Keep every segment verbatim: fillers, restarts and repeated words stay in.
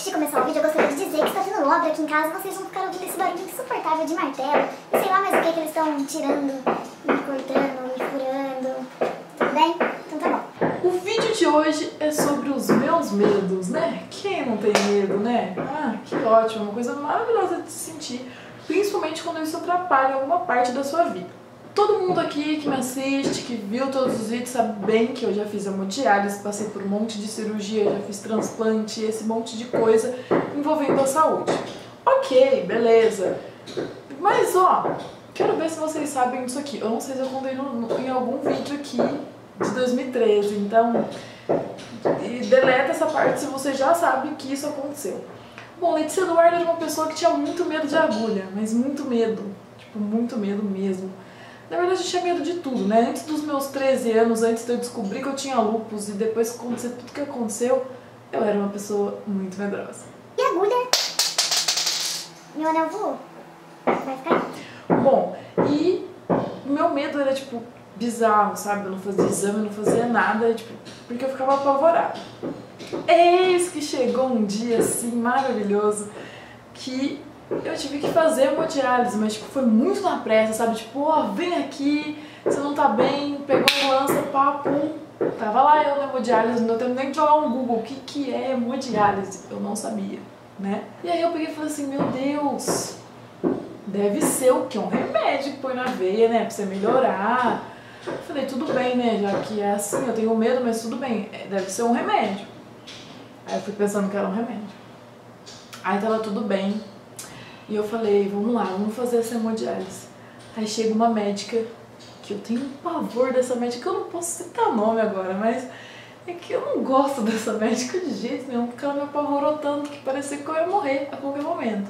Antes de começar o vídeo, eu gostaria de dizer que está tendo obra aqui em casa e vocês vão ficar ouvindo esse barulho insuportável de martelo. E sei lá mais o que, que eles estão tirando, me cortando, me furando. Tudo bem? Então tá bom. O vídeo de hoje é sobre os meus medos, né? Quem não tem medo, né? Ah, que ótimo, uma coisa maravilhosa de se sentir, principalmente quando isso atrapalha alguma parte da sua vida. Todo mundo aqui que me assiste, que viu todos os vídeos, sabe bem que eu já fiz hemodiálise, passei por um monte de cirurgia, já fiz transplante, esse monte de coisa envolvendo a saúde. Ok, beleza. Mas ó, quero ver se vocês sabem disso aqui. Eu não sei se eu contei no, em algum vídeo aqui de dois mil e treze, então e deleta essa parte se você já sabe que isso aconteceu. Bom, Letícia Eduardo era uma pessoa que tinha muito medo de agulha, mas muito medo, tipo, muito medo mesmo. Na verdade eu tinha medo de tudo, né? Antes dos meus treze anos, antes de eu descobrir que eu tinha lúpus e depois que aconteceu tudo que aconteceu, eu era uma pessoa muito medrosa. E a agulha? Meu anel voou? Vai ficar aí. Bom, e o meu medo era, tipo, bizarro, sabe? Eu não fazia exame, eu não fazia nada, tipo, porque eu ficava apavorada. Eis que chegou um dia, assim, maravilhoso, que eu tive que fazer hemodiálise, mas tipo, foi muito na pressa, sabe? Tipo, ó, oh, vem aqui, você não tá bem, pegou um lança, pá, pum. Tava lá eu na hemodiálise, não deu tempo nem de jogar um Google, o que que é hemodiálise? Eu não sabia, né? E aí eu peguei e falei assim, meu Deus, deve ser o quê? Um remédio que põe na veia, né? Pra você melhorar. Eu falei, tudo bem, né? Já que é assim, eu tenho medo, mas tudo bem, deve ser um remédio. Aí eu fui pensando que era um remédio. Aí tava tudo bem. E eu falei, vamos lá, vamos fazer essa hemodiálise. Aí chega uma médica, que eu tenho um pavor dessa médica, eu não posso citar nome agora, mas é que eu não gosto dessa médica de jeito nenhum, porque ela me apavorou tanto que parecia que eu ia morrer a qualquer momento.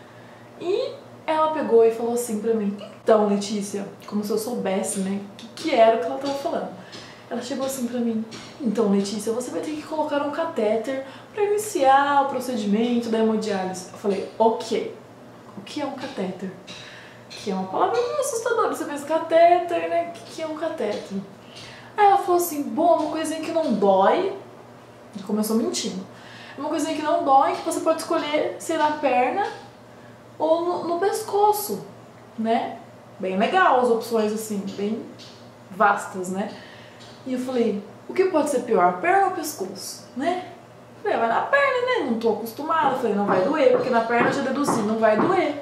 E ela pegou e falou assim pra mim, então Letícia, como se eu soubesse, né, o que, que era o que ela tava falando. Ela chegou assim pra mim, então Letícia, você vai ter que colocar um catéter pra iniciar o procedimento da hemodiálise. Eu falei, ok. O que é um catéter? Que é uma palavra meio assustadora. Você pensa catéter, né? O que é um catéter? Aí ela falou assim, bom, uma coisinha que não dói. E começou mentindo. Uma coisinha que não dói, que você pode escolher se na perna ou no, no pescoço, né? Bem legal as opções assim, bem vastas, né? E eu falei, o que pode ser pior, perna ou pescoço, né? Falei, vai na perna, né? Não tô acostumada. Falei, não vai doer, porque na perna eu já deduzi, não vai doer.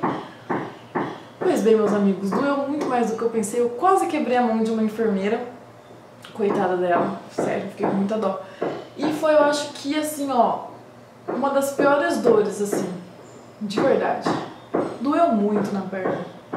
Pois bem, meus amigos, doeu muito mais do que eu pensei. Eu quase quebrei a mão de uma enfermeira. Coitada dela, sério, fiquei com muita dó. E foi, eu acho que, assim, ó, uma das piores dores, assim, de verdade. Doeu muito na perna.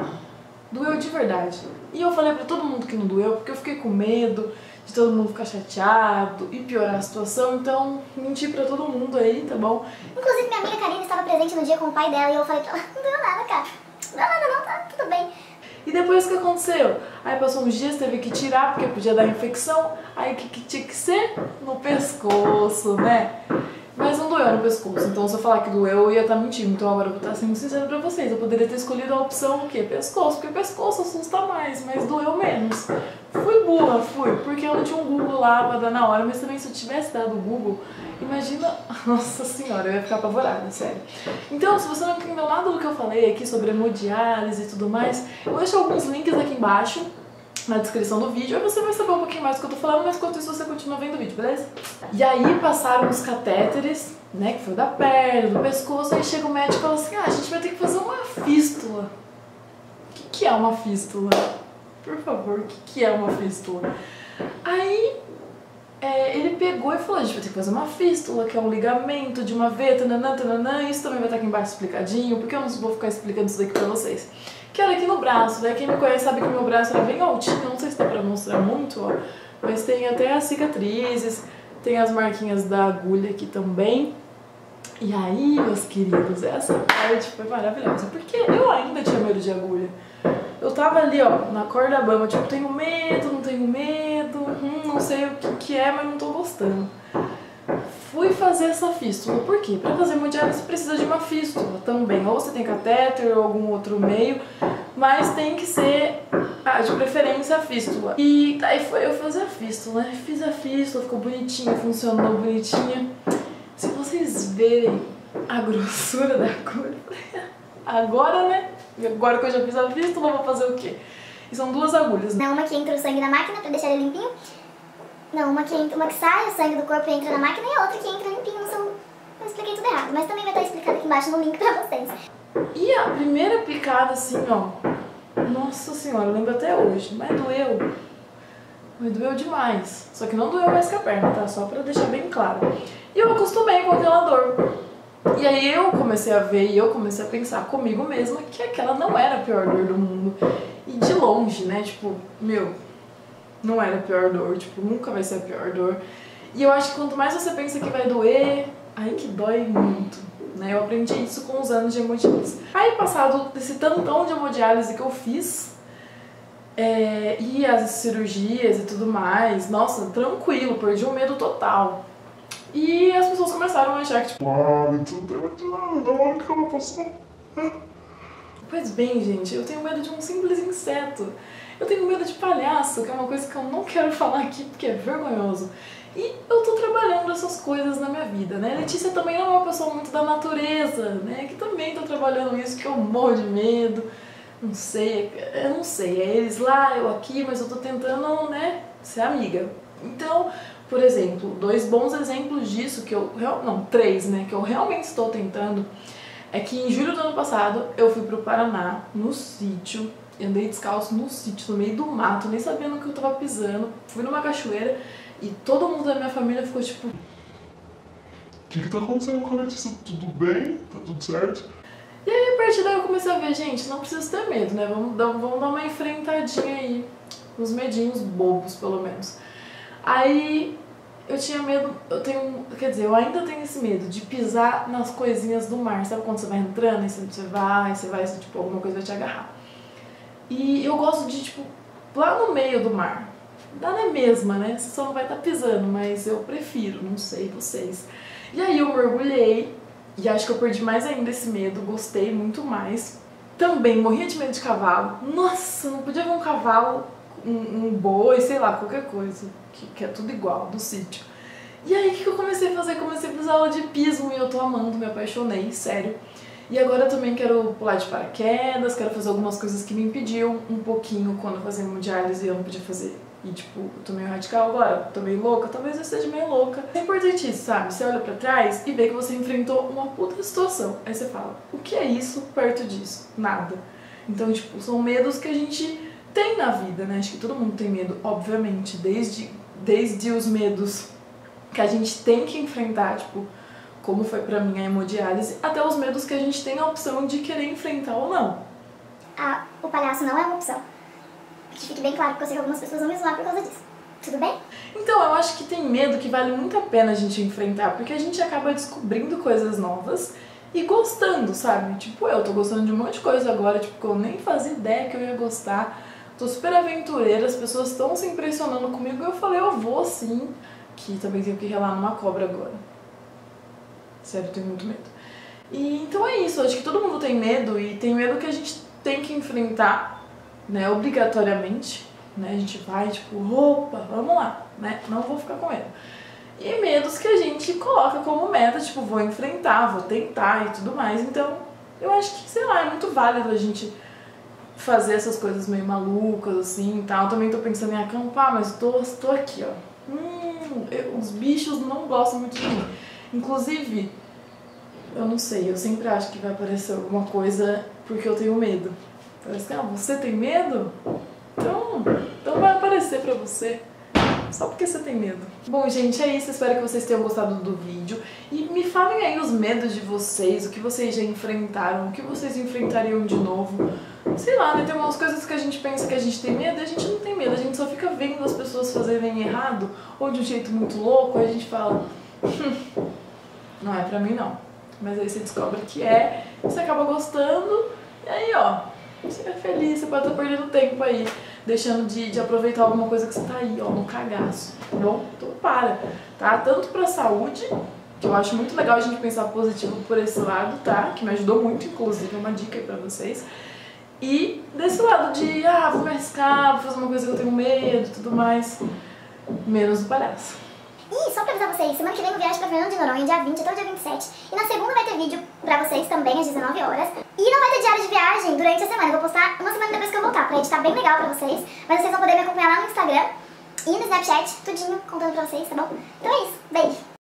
Doeu de verdade. E eu falei pra todo mundo que não doeu, porque eu fiquei com medo de todo mundo ficar chateado e piorar a situação, então menti pra todo mundo aí, tá bom? Inclusive minha amiga Karine estava presente no dia com o pai dela e eu falei pra ela, não deu nada, cara. Não deu nada não, tá tudo bem. E depois o que aconteceu? Aí passou uns dias, teve que tirar porque podia dar infecção, aí o que, que tinha que ser? No pescoço, né? Mas não doeu no pescoço, então se eu falar que doeu eu ia estar mentindo, então agora eu vou estar sendo sincera pra vocês, eu poderia ter escolhido a opção o quê? Pescoço, porque pescoço assusta mais, mas doeu menos. Fui burra, fui, porque eu não tinha um Google lá pra dar na hora, mas também se eu tivesse dado o Google, imagina, nossa senhora, eu ia ficar apavorada, sério. Então, se você não entendeu nada do que eu falei aqui sobre hemodiálise e tudo mais, eu vou deixar alguns links aqui embaixo, na descrição do vídeo, aí você vai saber um pouquinho mais do que eu tô falando, mas enquanto isso você continua vendo o vídeo, beleza? E aí passaram os catéteres, né, que foi da perna, do pescoço, aí chega o médico e fala assim, ah, a gente vai ter que fazer uma fístula. O que que é uma fístula? Por favor, o que que é uma fístula? Aí é, ele pegou e falou, a gente vai ter que fazer uma fístula, que é um ligamento de uma veia, tananã, tananã, isso também vai estar aqui embaixo explicadinho, porque eu não vou ficar explicando isso daqui pra vocês. Que era aqui no braço, né? Quem me conhece sabe que o meu braço era bem altinho, não sei se dá pra mostrar muito, ó. Mas tem até as cicatrizes, tem as marquinhas da agulha aqui também. E aí, meus queridos, essa parte foi maravilhosa, porque eu ainda tinha medo de agulha. Eu tava ali, ó, na corda bamba, tipo, tenho medo, não tenho medo, hum, não sei o que que é, mas não tô gostando. Fui fazer essa fístula, por quê? Pra fazer hemodiálise você precisa de uma fístula também, ou você tem catéter ou algum outro meio, mas tem que ser, ah, de preferência a fístula. E aí foi eu fazer a fístula, né? Fiz a fístula, ficou bonitinha, funcionou bonitinha. Se vocês verem a grossura da agulha. Agora, né? Agora que eu já fiz a vista, eu vou fazer o quê? E são duas agulhas. Não, uma que entra o sangue na máquina pra deixar ele limpinho. Não, uma que, entra, uma que sai o sangue do corpo e entra na máquina e a outra que entra limpinho. Não são... Eu expliquei tudo errado, mas também vai estar explicado aqui embaixo no link pra vocês. E a primeira picada, assim, ó. Nossa senhora, eu lembro até hoje. Mas doeu. Mas doeu demais. Só que não doeu mais que a perna, tá? Só pra deixar bem claro. E eu acostumei com aquela dor. E aí eu comecei a ver e eu comecei a pensar comigo mesma que aquela não era a pior dor do mundo. E de longe, né? Tipo, meu, não era a pior dor. Tipo, nunca vai ser a pior dor. E eu acho que quanto mais você pensa que vai doer, aí que dói muito. Né? Eu aprendi isso com os anos de hemodiálise. Aí, passado desse tantão de hemodiálise que eu fiz, é, e as cirurgias e tudo mais, nossa, tranquilo, perdi o medo total. E as pessoas começaram a achar que, tipo, ah, então não hora que ela passou. Pois bem, gente, eu tenho medo de um simples inseto. Eu tenho medo de palhaço, que é uma coisa que eu não quero falar aqui porque é vergonhoso. E eu tô trabalhando essas coisas na minha vida, né? Letícia também não é uma pessoa muito da natureza, né? Que também tá trabalhando isso, que eu morro de medo. Não sei, eu não sei. É eles lá, eu aqui, mas eu tô tentando, né, ser amiga. Então, por exemplo, dois bons exemplos disso, que eu... Não, três, né? Que eu realmente estou tentando, é que em julho do ano passado eu fui pro Paraná, no sítio. Andei descalço no sítio, no meio do mato, nem sabendo o que eu tava pisando. Fui numa cachoeira. E todo mundo da minha família ficou tipo... O que que tá acontecendo com a Letícia? Tudo bem? Tá tudo certo? E aí a partir daí eu comecei a ver, gente, não precisa ter medo, né? Vamos dar, vamos dar uma enfrentadinha aí. Uns medinhos bobos, pelo menos. Aí eu tinha medo, eu tenho... Quer dizer, eu ainda tenho esse medo de pisar nas coisinhas do mar. Sabe quando você vai entrando e você vai, você vai, tipo, alguma coisa vai te agarrar. E eu gosto de, tipo, lá no meio do mar. Dá na mesma, né? Você só não vai estar pisando, mas eu prefiro, não sei vocês. E aí eu mergulhei e acho que eu perdi mais ainda esse medo, gostei muito mais. Também morria de medo de cavalo. Nossa, não podia ver um cavalo, um, um boi, sei lá, qualquer coisa, que, que é tudo igual, do sítio. E aí o que eu comecei a fazer? Comecei a fazer aula de pismo e eu tô amando, me apaixonei, sério. E agora eu também quero pular de paraquedas, quero fazer algumas coisas que me impediam um pouquinho quando eu fazia hemodiálise e eu não podia fazer. E tipo, eu tô meio radical agora, tô meio louca, talvez eu esteja meio louca. É importante isso, sabe? Você olha pra trás e vê que você enfrentou uma puta situação. Aí você fala, o que é isso perto disso? Nada. Então, tipo, são medos que a gente tem na vida, né? Acho que todo mundo tem medo, obviamente, desde, desde os medos que a gente tem que enfrentar, tipo, como foi pra mim a hemodiálise, até os medos que a gente tem a opção de querer enfrentar ou não. Ah, o palhaço não é uma opção. Que fique bem claro, porque eu sei que algumas pessoas vão me zoar por causa disso. Tudo bem? Então, eu acho que tem medo que vale muito a pena a gente enfrentar, porque a gente acaba descobrindo coisas novas e gostando, sabe? Tipo, eu tô gostando de um monte de coisa agora, tipo, que eu nem fazia ideia que eu ia gostar. Tô super aventureira, as pessoas estão se impressionando comigo e eu falei, eu vou sim, que também tenho que relar numa cobra agora. Sério, eu tenho muito medo. E então é isso, acho que todo mundo tem medo e tem medo que a gente tem que enfrentar, né, obrigatoriamente, né, a gente vai tipo, opa, vamos lá, né, não vou ficar com medo. E medos que a gente coloca como meta, tipo, vou enfrentar, vou tentar e tudo mais, então eu acho que, sei lá, é muito válido a gente fazer essas coisas meio malucas, assim, e tal. Eu também tô pensando em acampar, mas tô, tô aqui, ó, hum, eu, os bichos não gostam muito de mim, inclusive, eu não sei, eu sempre acho que vai aparecer alguma coisa porque eu tenho medo. Parece que, ah, você tem medo? Então, então vai aparecer pra você, só porque você tem medo. Bom, gente, é isso. Espero que vocês tenham gostado do vídeo. E me falem aí os medos de vocês, o que vocês já enfrentaram, o que vocês enfrentariam de novo. Sei lá, né? Tem umas coisas que a gente pensa que a gente tem medo e a gente não tem medo. A gente só fica vendo as pessoas fazerem errado ou de um jeito muito louco, aí a gente fala, hum, não é pra mim não. Mas aí você descobre que é, você acaba gostando e aí, ó, você é feliz, você pode estar perdendo tempo aí, deixando de, de aproveitar alguma coisa que você tá aí, ó, no cagaço, tá bom? Então para, tá? Tanto pra saúde, que eu acho muito legal a gente pensar positivo por esse lado, tá? Que me ajudou muito, inclusive, é uma dica aí pra vocês. E desse lado de, ah, vou me arriscar, vou fazer uma coisa que eu tenho medo e tudo mais, menos o palhaço. E só pra avisar vocês, semana que vem eu viajo pra Fernando de Noronha, dia vinte até o dia vinte e sete. E na segunda vai ter vídeo pra vocês também, às dezenove horas. E não vai ter diário de viagem durante a semana. Eu vou postar uma semana depois que eu voltar, pra editar bem legal pra vocês. Mas vocês vão poder me acompanhar lá no Instagram e no Snapchat, tudinho contando pra vocês, tá bom? Então é isso, beijo!